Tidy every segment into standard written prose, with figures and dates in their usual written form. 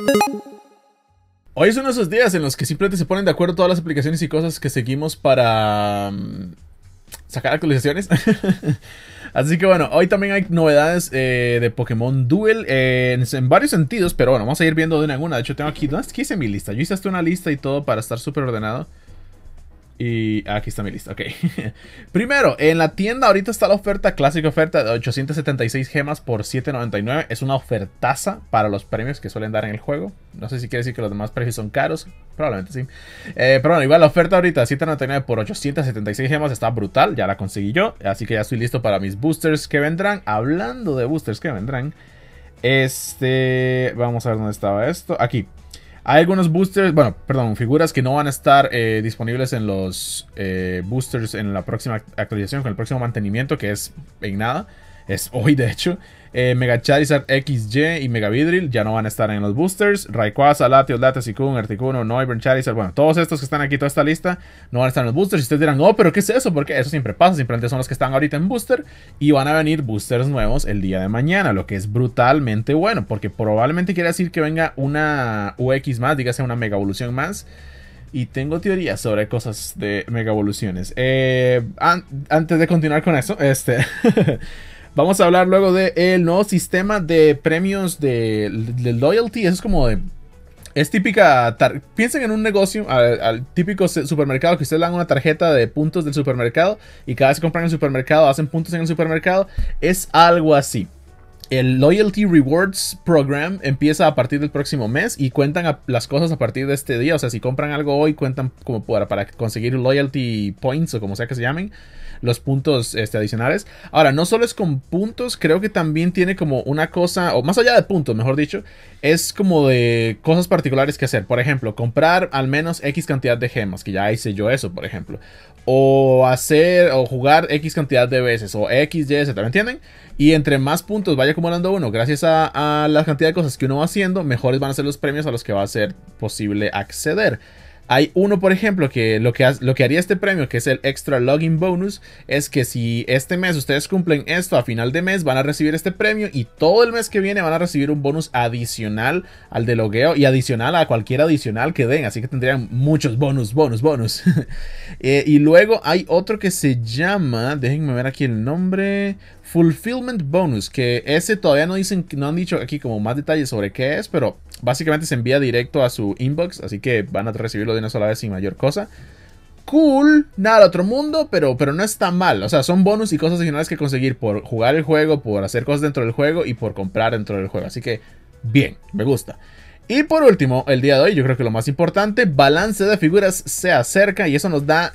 Hoy es uno de esos días en los que simplemente se ponen de acuerdo todas las aplicaciones y cosas que seguimos para sacar actualizaciones. Así que bueno, hoy también hay novedades de Pokémon Duel en varios sentidos, pero bueno, vamos a ir viendo de una en una. De hecho, tengo aquí, ¿dónde hice mi lista? Yo hice hasta una lista y todo para estar súper ordenado. Y aquí está mi lista, ok. Primero, en la tienda ahorita está la oferta, clásica oferta de 876 gemas por 7.99. Es una ofertaza para los premios que suelen dar en el juego. No sé si quiere decir que los demás precios son caros. Probablemente sí. Pero bueno, igual la oferta ahorita de 7.99 por 876 gemas está brutal. Ya la conseguí yo. Así que ya estoy listo para mis boosters que vendrán. Hablando de boosters que vendrán. Vamos a ver dónde estaba esto. Aquí. Hay algunos boosters, bueno, perdón, figuras que no van a estar disponibles en los boosters en la próxima actualización, con el próximo mantenimiento, que es en nada. Es hoy, de hecho. Mega Charizard XY y Mega Vidril ya no van a estar en los boosters. Rayquaza, Latios, Latacicun, Articuno, Noivern, Charizard. Bueno, todos estos que están aquí, toda esta lista, no van a estar en los boosters. Y ustedes dirán, oh, pero ¿qué es eso? Porque eso siempre pasa. Simplemente son los que están ahorita en booster. Y van a venir boosters nuevos el día de mañana. Lo que es brutalmente bueno. Porque probablemente quiere decir que venga una UX más, dígase una Mega Evolución más. Y tengo teorías sobre cosas de Mega Evoluciones. Antes de continuar con eso, vamos a hablar luego del nuevo sistema de premios de loyalty. Eso es como de... Es típica... Piensen en un negocio, al típico supermercado que ustedes le dan una tarjeta de puntos del supermercado. Y cada vez que compran en el supermercado, hacen puntos en el supermercado. Es algo así. El Loyalty Rewards Program empieza a partir del próximo mes y cuentan las cosas a partir de este día. O sea, si compran algo hoy, cuentan como para conseguir Loyalty Points o como sea que se llamen, los puntos adicionales. Ahora, no solo es con puntos, creo que también tiene como una cosa, o más allá de puntos, mejor dicho, es como de cosas particulares que hacer. Por ejemplo, comprar al menos X cantidad de gemas, que ya hice yo eso, por ejemplo. O jugar X cantidad de veces, o X, Y, Z, ¿me entienden? Y entre más puntos vaya acumulando uno, gracias a la cantidad de cosas que uno va haciendo, mejores van a ser los premios a los que va a ser posible acceder. Hay uno, por ejemplo, que lo que haría este premio, que es el Extra Login Bonus, es que si este mes ustedes cumplen esto, a final de mes van a recibir este premio y todo el mes que viene van a recibir un bonus adicional al de logueo y adicional a cualquier adicional que den. Así que tendrían muchos bonus. Y luego hay otro que se llama, déjenme ver aquí el nombre, Fulfillment Bonus, que ese todavía no han dicho aquí como más detalles sobre qué es, pero básicamente se envía directo a su inbox, así que van a recibirlo de una sola vez sin mayor cosa. Cool, nada del otro mundo, pero no está mal. O sea, son bonus y cosas adicionales que conseguir por jugar el juego, por hacer cosas dentro del juego y por comprar dentro del juego. Así que, bien, me gusta. Y por último, el día de hoy, yo creo que lo más importante, balance de figuras se acerca y eso nos da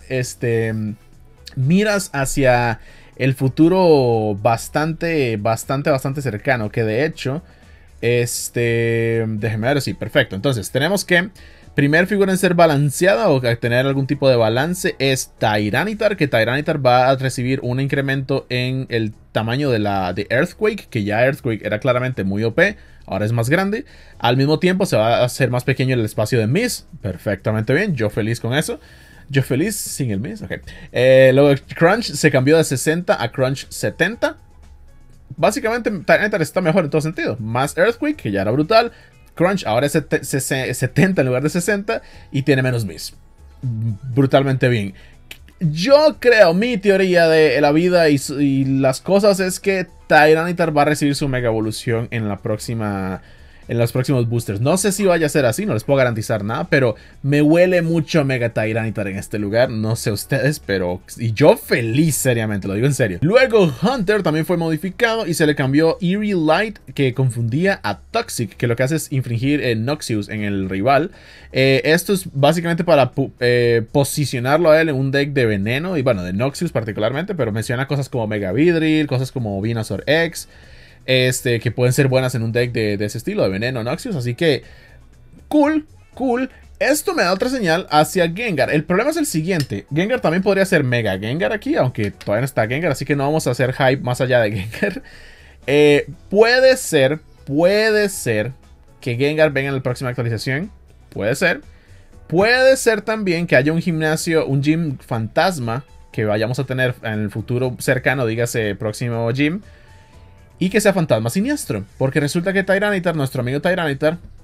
miras hacia el futuro bastante cercano, que de hecho, déjenme ver, sí, perfecto. Entonces, tenemos que, primer figura en ser balanceada o tener algún tipo de balance es Tyranitar, que Tyranitar va a recibir un incremento en el tamaño de Earthquake, que ya Earthquake era claramente muy OP, ahora es más grande. Al mismo tiempo se va a hacer más pequeño el espacio de Miss, perfectamente bien, yo feliz con eso. Yo feliz sin el Miss, ok. Luego Crunch se cambió de 60 a Crunch 70. Básicamente Tyranitar está mejor en todo sentido. Más Earthquake, que ya era brutal. Crunch ahora es 70 en lugar de 60 y tiene menos Miss. Brutalmente bien. Yo creo, mi teoría de la vida y las cosas es que Tyranitar va a recibir su mega evolución en los próximos boosters. No sé si vaya a ser así, no les puedo garantizar nada, pero me huele mucho Mega Tyranitar en este lugar. No sé ustedes, pero... Y yo feliz, seriamente, lo digo en serio. Luego Hunter también fue modificado y se le cambió Eerie Light, que confundía a Toxic, que lo que hace es infringir Noxious en el rival. Esto es básicamente para posicionarlo a él en un deck de veneno, y bueno, de Noxious particularmente, pero menciona cosas como Mega Vidril, cosas como Venusaur X, que pueden ser buenas en un deck de ese estilo, de veneno Noxious. Así que, cool. Esto me da otra señal hacia Gengar. El problema es el siguiente. Gengar también podría ser Mega Gengar aquí, aunque todavía no está Gengar, así que no vamos a hacer hype más allá de Gengar. Puede ser que Gengar venga en la próxima actualización. Puede ser. Puede ser también que haya un gym fantasma que vayamos a tener en el futuro cercano, dígase próximo gym, y que sea fantasma siniestro. Porque resulta que Tyranitar, nuestro amigo Tyranitar,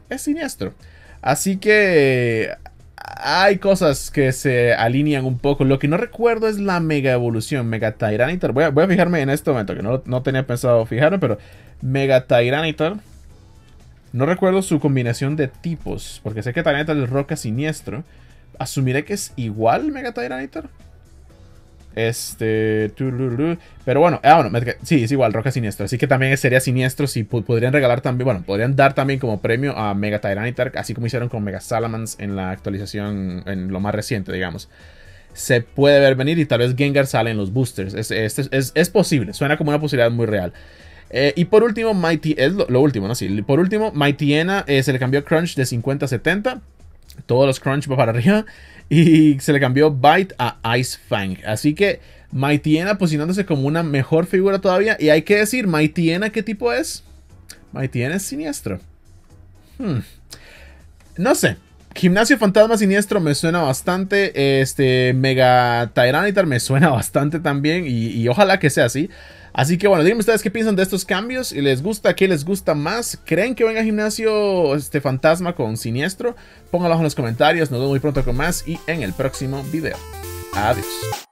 es siniestro. Así que hay cosas que se alinean un poco. Lo que no recuerdo es la Mega Evolución, Mega Tyranitar. Voy a fijarme en este momento, que no tenía pensado fijarme, pero Mega Tyranitar. No recuerdo su combinación de tipos, porque sé que Tyranitar es roca siniestro. Asumiré que es igual Mega Tyranitar. Pero bueno, sí, es igual, roca siniestro. Así que también sería siniestro si podrían regalar también, bueno, podrían dar también como premio a Mega Tyranitar, así como hicieron con Mega Salamence en la actualización, en lo más reciente, digamos. Se puede ver venir y tal vez Gengar sale en los boosters. Es posible, suena como una posibilidad muy real. Y por último, Mighty, es lo último, ¿no? Sí, por último, Mightyena se le cambió Crunch de 50 a 70. Todos los Crunch va para arriba. Y se le cambió Bite a Ice Fang. Así que Mightyena posicionándose como una mejor figura todavía. Y hay que decir, Mightyena, ¿qué tipo es? Mightyena es siniestro. No sé. Gimnasio Fantasma Siniestro me suena bastante. Mega Tyranitar me suena bastante también. Y ojalá que sea así. Así que bueno, díganme ustedes qué piensan de estos cambios. ¿Y les gusta? ¿Qué les gusta más? ¿Creen que venga Gimnasio Fantasma con Siniestro? Pónganlo abajo en los comentarios. Nos vemos muy pronto con más y en el próximo video. Adiós.